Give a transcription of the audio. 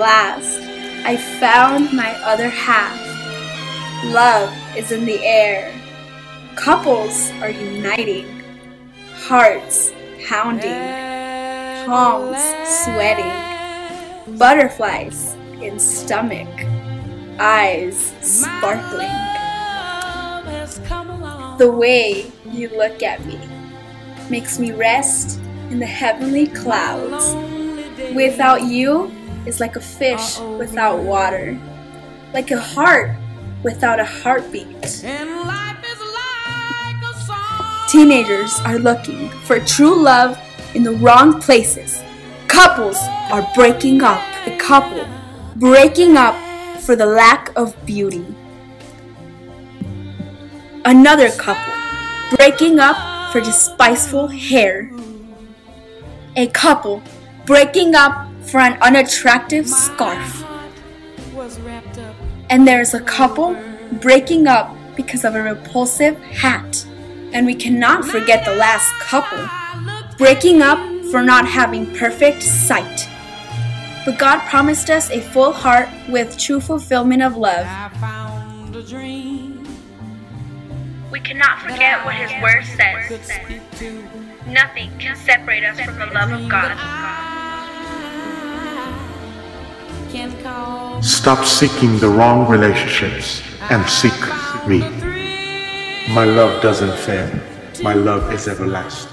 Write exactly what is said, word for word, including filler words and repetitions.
last, I found my other half. Love is in the air. Couples are uniting. Hearts pounding. Palms sweating. Butterflies in stomach. Eyes sparkling. The way you look at me makes me rest in the heavenly clouds. Without you is like a fish without water, like a heart without a heartbeat. Teenagers are looking for true love in the wrong places. Couples are breaking up. The couple breaking up for the lack of beauty. Another couple breaking up for despiceful hair. A couple breaking up for an unattractive scarf. And there's a couple breaking up because of a repulsive hat. And we cannot forget the last couple breaking up for not having perfect sight. But God promised us a full heart with true fulfillment of love. We cannot forget what His Word says. Nothing can separate us from the love of God. Stop seeking the wrong relationships and seek me. My love doesn't fail. My love is everlasting.